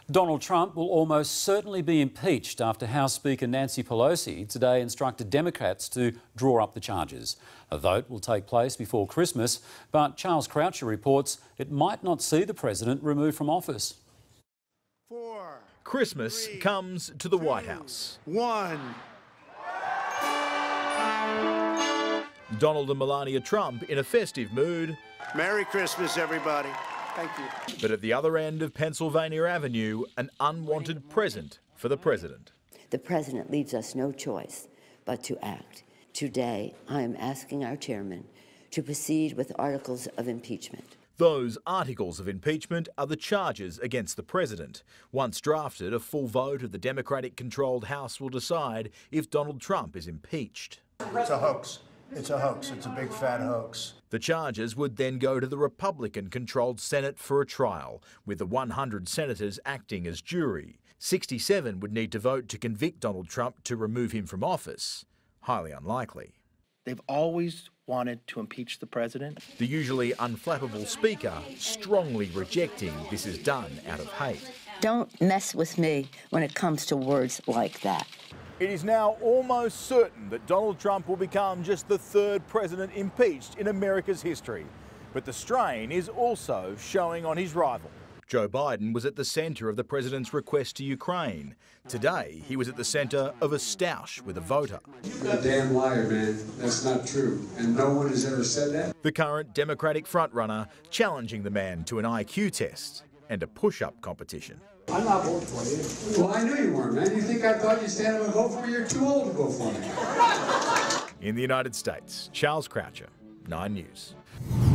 Donald Trump will almost certainly be impeached after House Speaker Nancy Pelosi today instructed Democrats to draw up the charges. A vote will take place before Christmas, but Charles Croucher reports it might not see the president removed from office. Christmas comes to the White House. Donald and Melania Trump in a festive mood. Merry Christmas, everybody. Thank you. But at the other end of Pennsylvania Avenue, an unwanted present for the president. The president leaves us no choice but to act. Today, I am asking our chairman to proceed with articles of impeachment. Those articles of impeachment are the charges against the president. Once drafted, a full vote of the Democratic-controlled House will decide if Donald Trump is impeached. It's a hoax. It's a hoax. It's a big fat hoax. The charges would then go to the Republican-controlled Senate for a trial, with the 100 senators acting as jury. 67 would need to vote to convict Donald Trump to remove him from office. Highly unlikely. They've always wanted to impeach the president. The usually unflappable Speaker strongly rejecting this is done out of hate. Don't mess with me when it comes to words like that. It is now almost certain that Donald Trump will become just the third president impeached in America's history. But the strain is also showing on his rival. Joe Biden was at the centre of the president's request to Ukraine. Today, he was at the centre of a stoush with a voter. You're a damn liar, man. That's not true. And no one has ever said that. The current Democratic frontrunner challenging the man to an IQ test and a push-up competition. I'm not voting for you. Well, I knew you weren't, man. You think I thought you'd stand up and vote for me? You're too old to vote for me. In the United States, Charles Croucher, 9 News.